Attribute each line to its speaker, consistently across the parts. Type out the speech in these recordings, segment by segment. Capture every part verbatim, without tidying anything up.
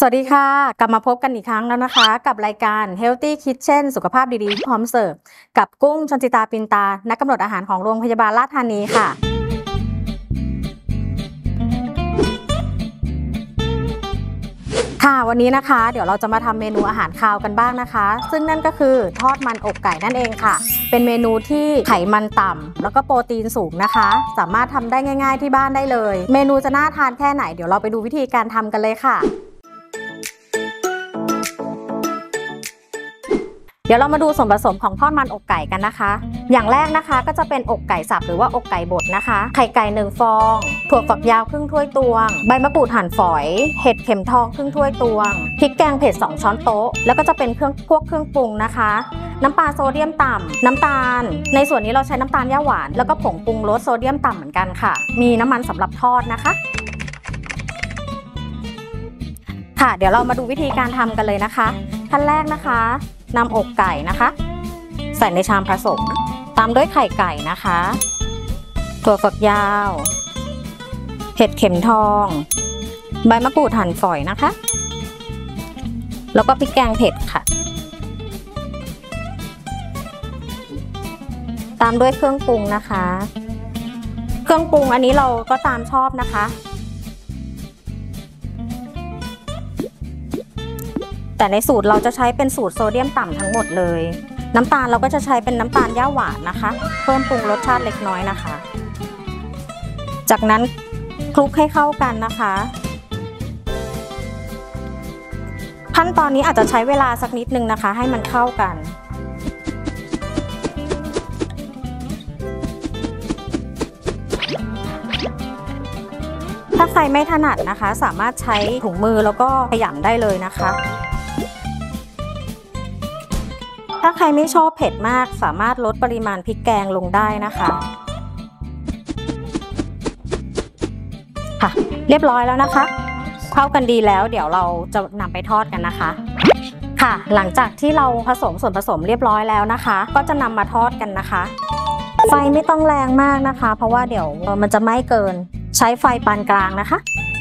Speaker 1: สวัสดีค่ะกลับมาพบกันอีกครั้งแล้วนะคะกับรายการ Healthy Kitchen สุขภาพดีๆพร้อมเสิร์ฟกับกุ้งชนจิตาปินตานักกำหนดอาหารของโรงพยาบาลราชธานีค่ะค่ะวันนี้นะคะเดี๋ยวเราจะมาทำเมนูอาหารคาวกันบ้างนะคะซึ่งนั่นก็คือทอดมันอกไก่นั่นเองค่ะเป็นเมนูที่ไขมันต่ำแล้วก็โปรตีนสูงนะคะสามารถทำได้ง่ายๆที่บ้านได้เลยเมนูจะน่าทานแค่ไหนเดี๋ยวเราไปดูวิธีการทำกันเลยค่ะเดี๋ยวเรามาดูส่วนผสมของทอดมันอกไก่กันนะคะอย่างแรกนะคะก็จะเป็นอกไก่สับหรือว่าอกไก่บดนะคะไข่ไก่หนึ่งฟองถั่วฝักยาวครึ่งถ้วยตวงใบมะกรูดหั่นฝอยเห็ดเข็มทองครึ่งถ้วยตวงพริกแกงเผ็ดสองช้อนโต๊ะแล้วก็จะเป็นเครื่องพวกเครื่องปรุงนะคะน้ำปลาโซเดียมต่ำน้ำตาลในส่วนนี้เราใช้น้ำตาลย่าหวานแล้วก็ผงปรุงรสโซเดียมต่ำเหมือนกันค่ะมีน้ำมันสำหรับทอดนะคะค่ะเดี๋ยวเรามาดูวิธีการทำกันเลยนะคะขั้นแรกนะคะนำอกไก่นะคะใส่ในชามผสมตามด้วยไข่ไก่นะคะถั่วฝักยาวเห็ดเข็มทองใบมะกรูดหั่นฝอยนะคะแล้วก็พริกแกงเผ็ดค่ะตามด้วยเครื่องปรุงนะคะเครื่องปรุงอันนี้เราก็ตามชอบนะคะแต่ในสูตรเราจะใช้เป็นสูตรโซเดียมต่ำทั้งหมดเลยน้ำตาลเราก็จะใช้เป็นน้ำตาลย่าหวานนะคะเพิ่มปรุงรสชาติเล็กน้อยนะคะจากนั้นคลุกให้เข้ากันนะคะขั้นตอนนี้อาจจะใช้เวลาสักนิดนึงนะคะให้มันเข้ากันถ้าใครไม่ถนัดนะคะสามารถใช้ถุงมือแล้วก็ขยำได้เลยนะคะถ้าใครไม่ชอบเผ็ดมากสามารถลดปริมาณพริกแกงลงได้นะคะค่ะเรียบร้อยแล้วนะคะเข้ากันดีแล้วเดี๋ยวเราจะนำไปทอดกันนะคะค่ะหลังจากที่เราผสมส่วนผสมเรียบร้อยแล้วนะคะก็จะนำมาทอดกันนะคะไฟไม่ต้องแรงมากนะคะเพราะว่าเดี๋ยวมันจะไหม้เกินใช้ไฟปานกลางนะคะ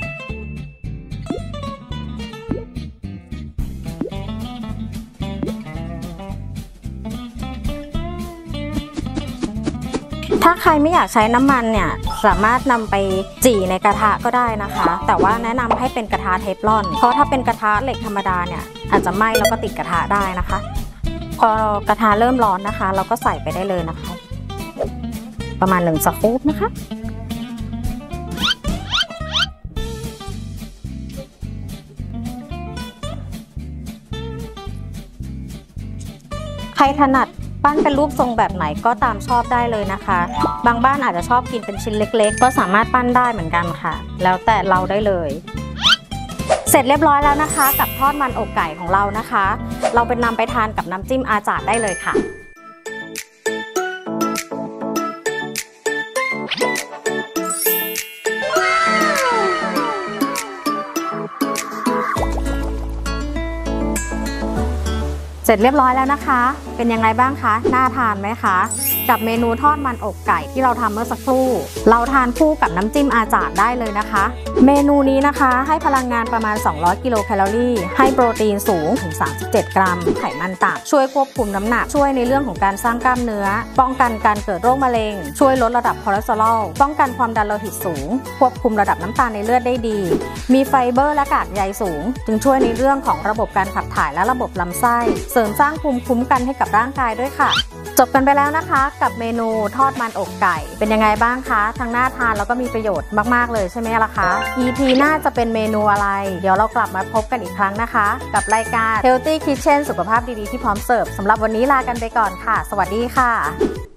Speaker 1: ถ้าใครไม่อยากใช้น้ำมันเนี่ยสามารถนำไปจี่ในกระทะก็ได้นะคะแต่ว่าแนะนำให้เป็นกระทะเทฟลอนเพราะถ้าเป็นกระทะเหล็กธรรมดาเนี่ยอาจจะไหม้แล้วก็ติดกระทะได้นะคะพอกระทะเริ่มร้อนนะคะเราก็ใส่ไปได้เลยนะคะประมาณหนึ่งสกู๊ปนะคะใครถนัดปั้นเป็นรูปทรงแบบไหนก็ตามชอบได้เลยนะคะบางบ้านอาจจะชอบกินเป็นชิ้นเล็กๆก็สามารถปั้นได้เหมือนกันค่ะแล้วแต่เราได้เลยเสร็จเรียบร้อยแล้วนะคะกับทอดมันอกไก่ของเรานะคะเราเป็นนำไปทานกับน้ำจิ้มอาจาดได้เลยค่ะเสร็จเรียบร้อยแล้วนะคะเป็นยังไงบ้างคะน่าทานไหมคะกับเมนูทอดมันอกไก่ที่เราทำเมื่อสักครู่เราทานคู่กับน้ำจิ้มอาจาดได้เลยนะคะเมนูนี้นะคะให้พลังงานประมาณสองร้อยกิโลแคลอรี่ให้โปรตีนสูงถึงสามสิบเจ็ดกรัมไขมันต่ำช่วยควบคุมน้ำหนักช่วยในเรื่องของการสร้างกล้ามเนื้อป้องกันการเกิดโรคมะเร็งช่วยลดระดับคอเลสเตอรอลป้องกันความดันโลหิตสูงควบคุมระดับน้ำตาลในเลือดได้ดีมีไฟเบอร์และกากใยสูงจึงช่วยในเรื่องของระบบการขับถ่ายและระบบลำไส้เสริมสร้างภูมิคุ้มกันให้กับร่างกายด้วยค่ะจบกันไปแล้วนะคะกับเมนูทอดมันอกไก่เป็นยังไงบ้างคะทั้งน่าทานแล้วก็มีประโยชน์มากๆเลยใช่ไหมล่ะคะ อี พี หน้าจะเป็นเมนูอะไรเดี๋ยวเรากลับมาพบกันอีกครั้งนะคะกับรายการ Healthy Kitchen สุขภาพดีๆที่พร้อมเสิร์ฟสำหรับวันนี้ลากันไปก่อนค่ะสวัสดีค่ะ